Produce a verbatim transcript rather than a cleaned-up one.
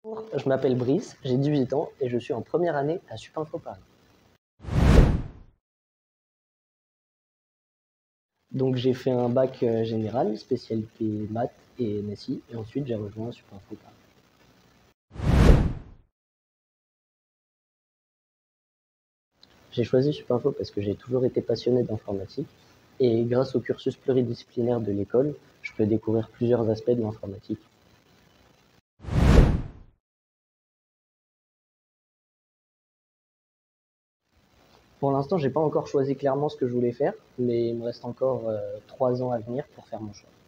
Je m'appelle Brice, j'ai dix-huit ans et je suis en première année à Supinfo Paris. Donc j'ai fait un bac euh, général, spécialité maths et N S I, et ensuite j'ai rejoint Supinfo Paris. J'ai choisi Supinfo parce que j'ai toujours été passionné d'informatique et grâce au cursus pluridisciplinaire de l'école, je peux découvrir plusieurs aspects de l'informatique. Pour l'instant, j'ai pas encore choisi clairement ce que je voulais faire, mais il me reste encore euh, trois ans à venir pour faire mon choix.